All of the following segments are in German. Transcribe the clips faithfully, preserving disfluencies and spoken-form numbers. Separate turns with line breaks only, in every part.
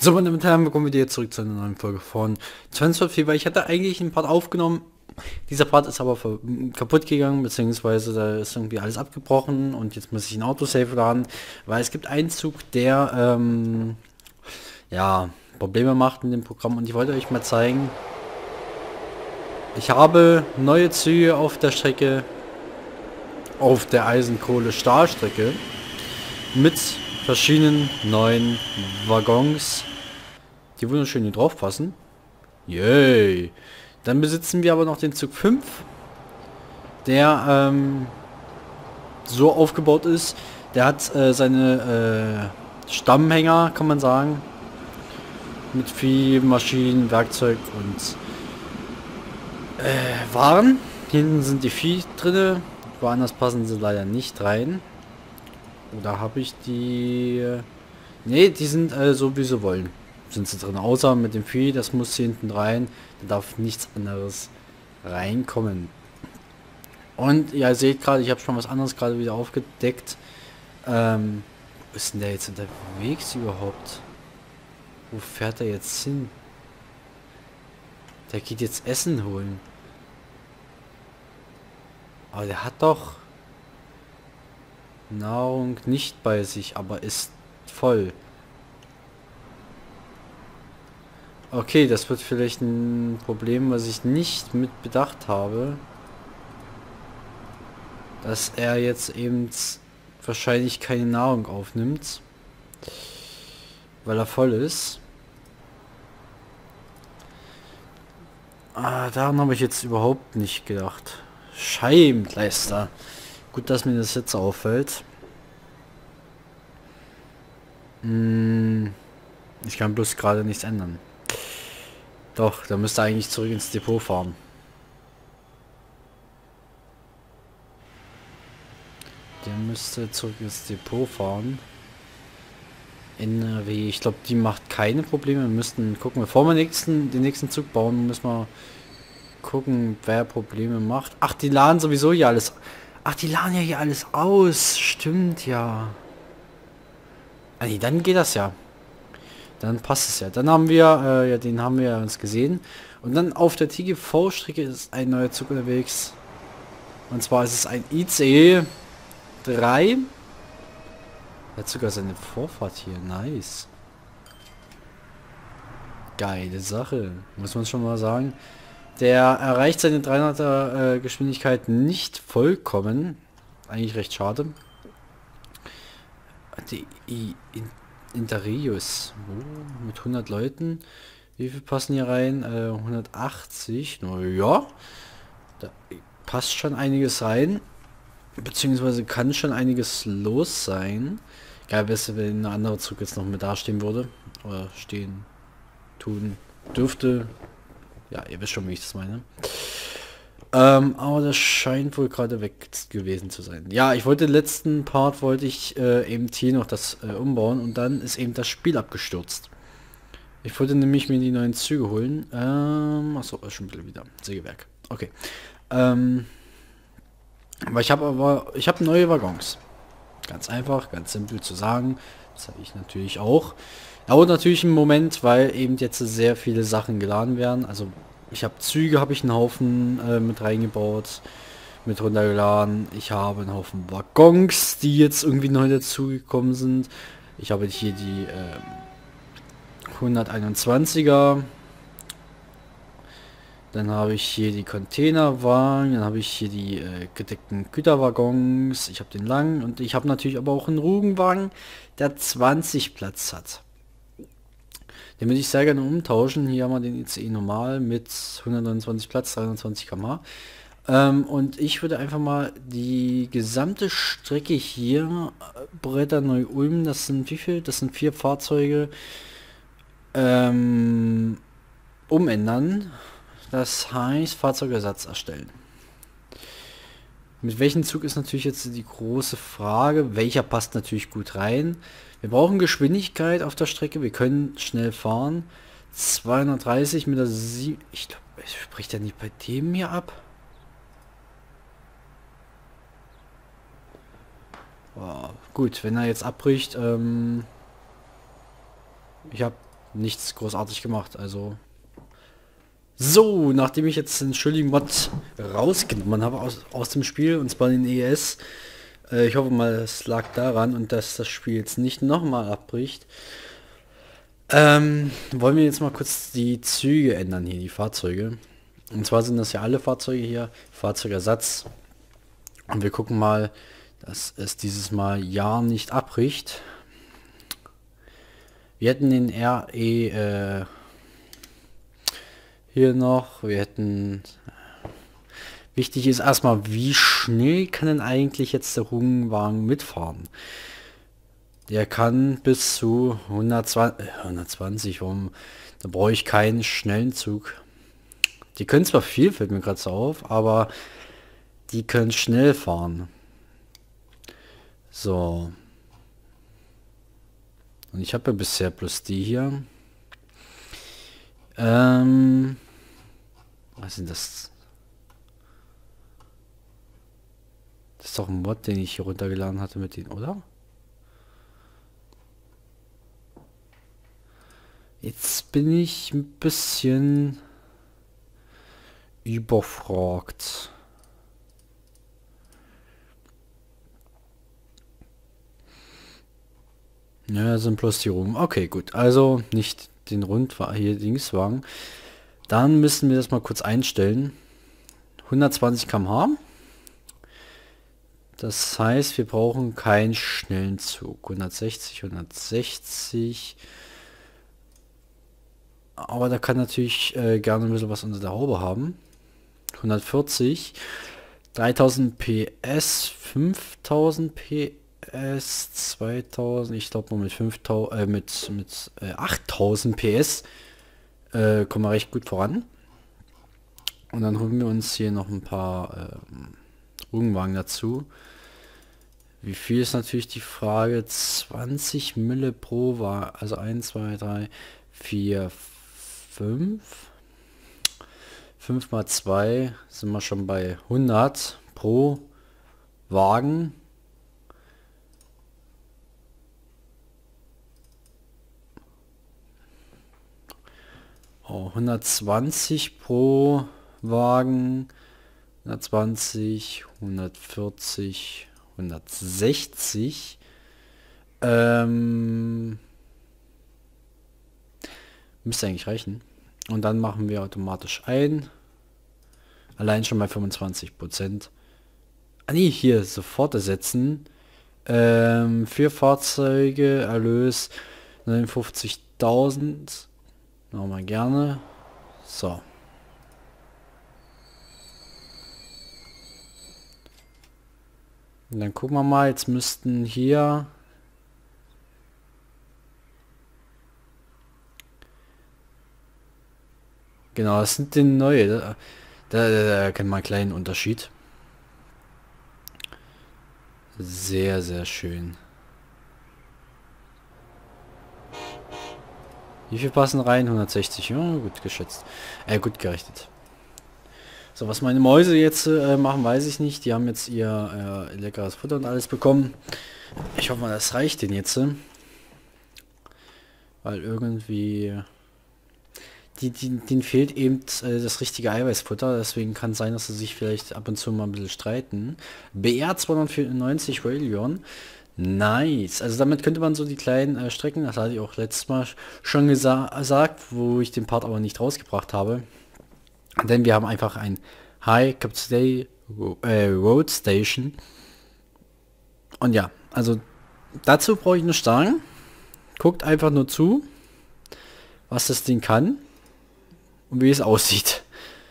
So, meine Damen und Herren, willkommen wieder zurück zu einer neuen Folge von Transfer Fever. Ich hatte eigentlich einen Part aufgenommen. Dieser Part ist aber ver- kaputt gegangen, beziehungsweise da ist irgendwie alles abgebrochen und jetzt muss ich ein Autosave laden, weil es gibt einen Zug, der ähm, ja Probleme macht in dem Programm und ich wollte euch mal zeigen. Ich habe neue Züge auf der Strecke, auf der Eisenkohle-Stahlstrecke mit verschiedenen neuen Waggons, die wunderschön hier drauf passen. Yay! Dann besitzen wir aber noch den Zug fünf, der ähm, so aufgebaut ist. Der hat äh, seine äh, Stammhänger, kann man sagen, mit viel Maschinen, Werkzeug und äh, Waren. Hinten sind die Vieh drinne, woanders passen sie leider nicht rein. Oder habe ich die... Ne, die sind äh, so wie sie wollen. Sind sie drin, außer mit dem Vieh, das muss hier hinten rein. Da darf nichts anderes reinkommen. Und ja, ihr seht gerade, ich habe schon was anderes gerade wieder aufgedeckt. Ähm, wo ist denn der jetzt unterwegs überhaupt? Wo fährt er jetzt hin? Der geht jetzt Essen holen. Aber der hat doch Nahrung nicht bei sich, aber ist voll. Okay, das wird vielleicht ein Problem, was ich nicht mit bedacht habe. Dass er jetzt eben wahrscheinlich keine Nahrung aufnimmt. Weil er voll ist. Ah, daran habe ich jetzt überhaupt nicht gedacht. Scheibenkleister. Gut, dass mir das jetzt auffällt. Hm, ich kann bloß gerade nichts ändern. Doch, da müsste eigentlich zurück ins Depot fahren. Der müsste zurück ins Depot fahren. N R W, ich glaube, die macht keine Probleme. Wir müssten gucken, bevor wir nächsten, den nächsten Zug bauen, müssen wir gucken, wer Probleme macht. Ach, die laden sowieso hier alles. Ach, die laden ja hier alles aus. Stimmt ja. Ah, nee, dann geht das ja. Dann passt es ja. Dann haben wir, äh, ja, den haben wir ja uns gesehen. Und dann auf der T G V-Strecke ist ein neuer Zug unterwegs. Und zwar ist es ein I C E drei. Er hat sogar seine Vorfahrt hier. Nice. Geile Sache. Muss man schon mal sagen. Der erreicht seine dreihunderter äh, Geschwindigkeit nicht vollkommen. Eigentlich recht schade. Die I in Interius. Oh, mit hundert Leuten. Wie viel passen hier rein? Äh, hundertachtzig. Na ja. Da passt schon einiges rein. Beziehungsweise kann schon einiges los sein. Geil wäre es, wenn ein anderer Zug jetzt noch mit dastehen würde. Oder stehen tun dürfte. Ja, ihr wisst schon, wie ich das meine. Ähm, aber das scheint wohl gerade weg gewesen zu sein. Ja, ich wollte den letzten Part, wollte ich äh, eben hier noch das äh, umbauen und dann ist eben das Spiel abgestürzt. Ich wollte nämlich mir die neuen Züge holen. Ähm, achso, schon ein bisschen wieder. Sägewerk. Okay. Ähm, aber ich habe aber, ich habe neue Waggons. Ganz einfach, ganz simpel zu sagen. Das habe ich natürlich auch. Dauert natürlich einen Moment, weil eben jetzt sehr viele Sachen geladen werden. Also ich habe Züge, habe ich einen Haufen äh, mit reingebaut, mit runtergeladen. Ich habe einen Haufen Waggons, die jetzt irgendwie neu dazugekommen sind. Ich habe hier die äh, hunderteinundzwanziger. Dann habe ich hier die Containerwagen, dann habe ich hier die äh, gedeckten Güterwaggons, ich habe den langen und ich habe natürlich aber auch einen Rugenwagen, der zwanzig Platz hat. Den würde ich sehr gerne umtauschen. Hier haben wir den I C E normal mit hundertneunundzwanzig Platz, dreihundertzwanzig Kilometer pro Stunde. Ähm, und ich würde einfach mal die gesamte Strecke hier, äh, Bretter Neu-Ulm, das sind wie viel? Das sind vier Fahrzeuge, ähm, umändern. Das heißt, Fahrzeugersatz erstellen. Mit welchem Zug ist natürlich jetzt die große Frage. Welcher passt natürlich gut rein. Wir brauchen Geschwindigkeit auf der Strecke. Wir können schnell fahren. zweihundertdreißig mit der Sie Ich glaube, spricht er nicht bei dem hier ab? Oh, gut, wenn er jetzt abbricht. Ähm, ich habe nichts großartig gemacht. Also so, nachdem ich jetzt den schuldigen Mod rausgenommen habe aus, aus dem Spiel, und zwar den E S, äh, ich hoffe mal, es lag daran und dass das Spiel jetzt nicht nochmal abbricht, ähm, wollen wir jetzt mal kurz die Züge ändern hier, die Fahrzeuge. Und zwar sind das ja alle Fahrzeuge hier, Fahrzeugersatz. Und wir gucken mal, dass es dieses Mal ja nicht abbricht. Wir hätten den R E äh, hier noch, wir hätten... Wichtig ist erstmal, wie schnell kann denn eigentlich jetzt der Rundwagen mitfahren? Der kann bis zu hundertzwanzig, äh, hundertzwanzig, warum? Da brauche ich keinen schnellen Zug. Die können zwar viel, fällt mir gerade so auf, aber die können schnell fahren. So. Und ich habe ja bisher bloß die hier. Ähm, was sind das? Das ist doch ein Mod, den ich hier runtergeladen hatte mit denen, oder? Jetzt bin ich ein bisschen überfragt. Ja, sind bloß die rum. Okay, gut. Also nicht den Rundwagen, hier Dingswagen. Dann müssen wir das mal kurz einstellen. hundertzwanzig Kilometer pro Stunde. Das heißt, wir brauchen keinen schnellen Zug. hundertsechzig, hundertsechzig. Aber da kann natürlich äh, gerne ein bisschen was unter der Haube haben. hundertvierzig. dreitausend P S, fünftausend P S, zweitausend, ich glaube mal mit fünftausend, äh, mit, mit äh, achttausend P S äh, kommen wir recht gut voran. Und dann holen wir uns hier noch ein paar äh, Rundwagen dazu. Wie viel ist natürlich die Frage? zwanzig Mille pro war, also eins, zwei, drei, vier, fünf. fünf mal zwei sind wir schon bei hundert pro Wagen. Oh, hundertzwanzig pro Wagen, hundertzwanzig, hundertvierzig, hundertsechzig. Ähm, müsste eigentlich reichen. Und dann machen wir automatisch ein. Allein schon bei fünfundzwanzig Prozent. Ah nee, hier sofort ersetzen. Ähm, für Fahrzeuge, Erlös neunundfünfzigtausend. Nochmal gerne. So. Und dann gucken wir mal, jetzt müssten hier... Genau, das sind die neue. Da, da, da kennt man einen kleinen Unterschied. Sehr, sehr schön. Wie viel passen rein? hundertsechzig. Ja, gut geschätzt. Äh, gut gerechnet. So, was meine Mäuse jetzt äh, machen, weiß ich nicht. Die haben jetzt ihr äh, leckeres Futter und alles bekommen. Ich hoffe mal, das reicht denen jetzt. Weil irgendwie... Die, die, denen fehlt eben äh, das richtige Eiweißfutter. Deswegen kann es sein, dass sie sich vielleicht ab und zu mal ein bisschen streiten. B R zweihundertvierundneunzig Railion. Nice. Also damit könnte man so die kleinen äh, Strecken, das hatte ich auch letztes Mal schon gesagt, wo ich den Part aber nicht rausgebracht habe. Denn wir haben einfach ein High Capacity äh, Road Station. Und ja, also dazu brauche ich nicht sagen. Guckt einfach nur zu, was das Ding kann und wie es aussieht.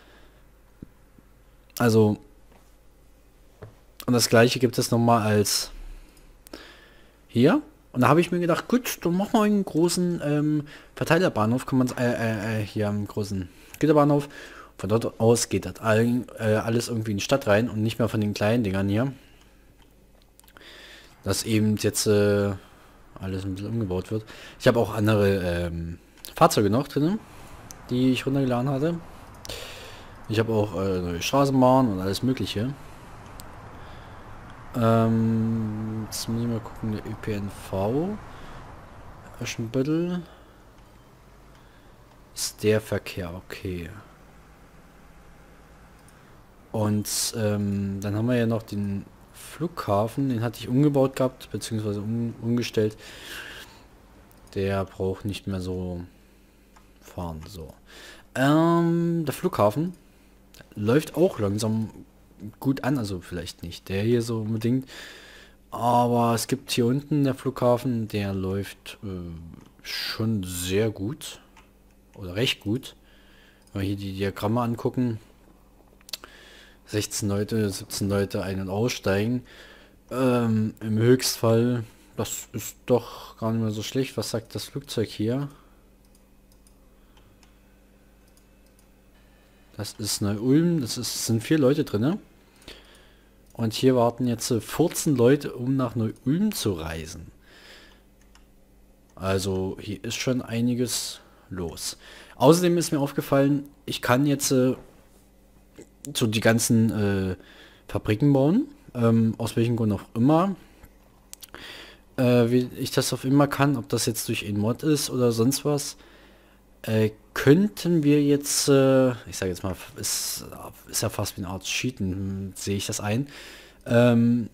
Also, und das gleiche gibt es nochmal als hier. Und da habe ich mir gedacht, gut, dann machen wir einen großen ähm, Verteilerbahnhof, kann man äh, äh, hier einen großen Güterbahnhof. Von dort aus geht das all, äh, alles irgendwie in die Stadt rein und nicht mehr von den kleinen Dingern hier. Dass eben jetzt äh, alles ein bisschen umgebaut wird. Ich habe auch andere ähm, Fahrzeuge noch drin, die ich runtergeladen hatte. Ich habe auch äh, neue Straßenbahn und alles mögliche. Ähm, jetzt muss ich mal gucken, der Ö P N V. Aschenbüttel. Ist der Verkehr, okay. Und ähm, dann haben wir ja noch den Flughafen, den hatte ich umgebaut gehabt, beziehungsweise um, umgestellt. Der braucht nicht mehr so fahren. So. Ähm, der Flughafen läuft auch langsam gut an, also vielleicht nicht der hier so unbedingt. Aber es gibt hier unten der Flughafen, der läuft äh, schon sehr gut. Oder recht gut. Wenn wir hier die Diagramme angucken. sechzehn Leute, siebzehn Leute ein- und aussteigen. Ähm, im Höchstfall, das ist doch gar nicht mehr so schlecht. Was sagt das Flugzeug hier? Das ist Neu-Ulm, das ist, sind vier Leute drin. Und hier warten jetzt vierzehn Leute, um nach Neu-Ulm zu reisen. Also hier ist schon einiges los. Außerdem ist mir aufgefallen, ich kann jetzt äh, so die ganzen äh, Fabriken bauen, ähm, aus welchem Grund auch immer. Äh, wie ich das auf immer kann, ob das jetzt durch ein Mod ist oder sonst was, äh, könnten wir jetzt, äh, ich sage jetzt mal, ist, ist ja fast wie eine Art Cheaten, sehe ich das ein. Ähm,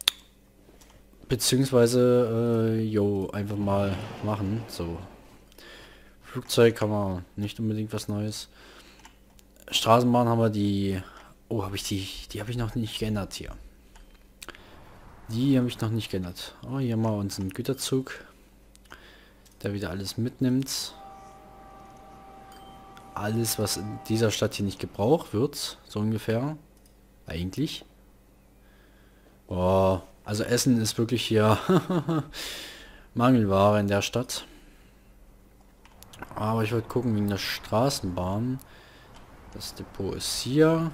beziehungsweise, äh, jo, einfach mal machen, so. Flugzeug haben wir nicht unbedingt was Neues. Straßenbahn haben wir die... Oh, habe ich die... Die habe ich noch nicht geändert hier. Die habe ich noch nicht geändert. Oh, hier haben wir unseren Güterzug. Der wieder alles mitnimmt. Alles, was in dieser Stadt hier nicht gebraucht wird. So ungefähr. Eigentlich. Oh, also Essen ist wirklich hier Mangelware in der Stadt. Aber ich wollte gucken wegen der Straßenbahn. Das Depot ist hier.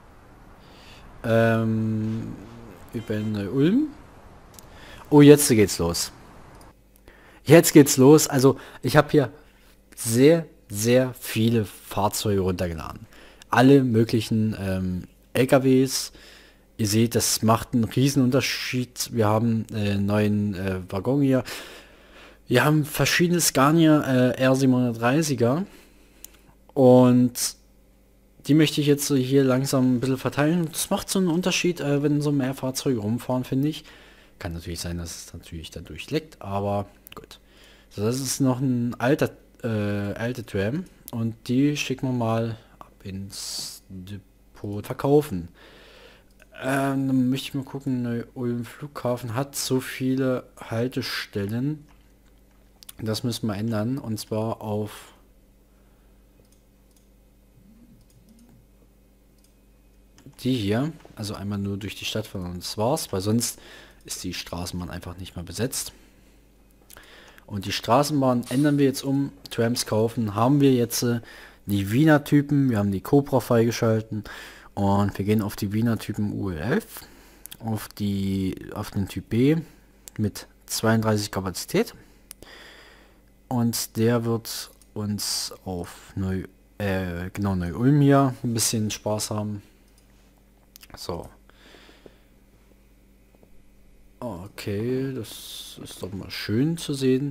Ähm, über Neu-Ulm. Oh, jetzt geht's los. Jetzt geht's los. Also ich habe hier sehr, sehr viele Fahrzeuge runtergeladen. Alle möglichen ähm, L K Ws. Ihr seht, das macht einen riesen Unterschied. Wir haben äh, neuen äh, Waggon hier. Wir haben verschiedene Scania äh, R siebenhundertdreißiger. Und die möchte ich jetzt so hier langsam ein bisschen verteilen. Das macht so einen Unterschied, äh, wenn so mehr Fahrzeuge rumfahren, finde ich. Kann natürlich sein, dass es natürlich dadurch leckt, aber gut. So, das ist noch ein alter, äh, alte Tram. Und die schicken wir mal ab ins Depot verkaufen. Ähm, dann möchte ich mal gucken, Neu-Ulm Flughafen hat so viele Haltestellen. Das müssen wir ändern. Und zwar auf... die hier, also einmal nur durch die Stadt von uns war's, weil sonst ist die Straßenbahn einfach nicht mehr besetzt. Und die Straßenbahn ändern wir jetzt um, Trams kaufen, haben wir jetzt äh, die Wiener Typen, wir haben die Cobra freigeschalten und wir gehen auf die Wiener Typen U L F, auf die, auf den Typ B mit zweiunddreißig Kapazität und der wird uns auf Neu, äh, genau Neu-Ulm hier ein bisschen Spaß haben. So. Okay, das ist doch mal schön zu sehen.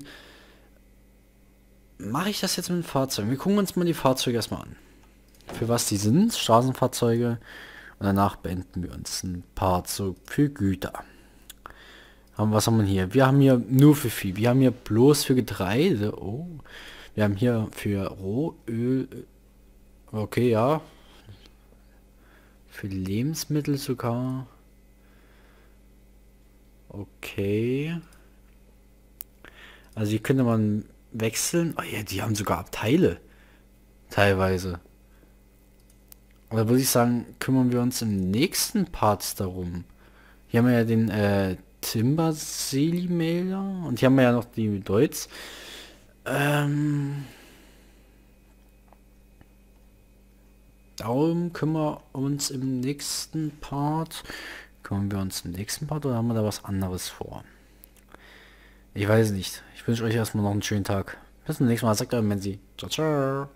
Mache ich das jetzt mit den Fahrzeugen? Wir gucken uns mal die Fahrzeuge erstmal an. Für was die sind, Straßenfahrzeuge. Und danach beenden wir uns ein paar so für Güter. Haben, was haben wir hier? Wir haben hier nur für Vieh. Wir haben hier bloß für Getreide. Oh. Wir haben hier für Rohöl. Okay, ja. Für Lebensmittel sogar. Okay. Also hier könnte man wechseln. Oh ja, die haben sogar Abteile. Teilweise. Aber würde ich sagen, kümmern wir uns im nächsten Part darum. Hier haben wir ja den äh, Timber Selimelder. Und hier haben wir ja noch die Deutz. Ähm... Darum kümmern wir uns im nächsten Part. Kümmern wir uns im nächsten Part oder haben wir da was anderes vor? Ich weiß nicht. Ich wünsche euch erstmal noch einen schönen Tag. Bis zum nächsten Mal. Sagt euer Menzi. Ciao, ciao.